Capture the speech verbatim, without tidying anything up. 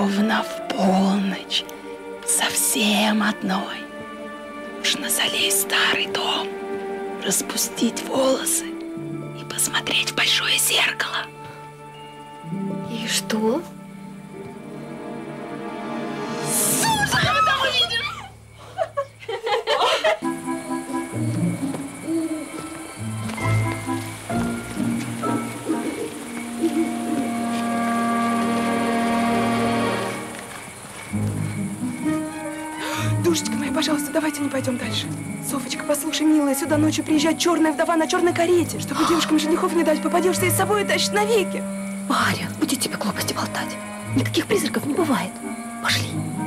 ровно в полночь, совсем одной, нужно залезть в старый дом, распустить волосы и посмотреть в большое зеркало. И что? Слушай, мы там увидим! Душечка моя, пожалуйста, давайте не пойдем дальше. Софочка, послушай, милая, сюда ночью приезжает черная вдова на черной карете, чтобы девушкам женихов не дать, попадешься и с собой тащить навеки. Варя, будет тебе глупости болтать. Никаких призраков не бывает. Пошли.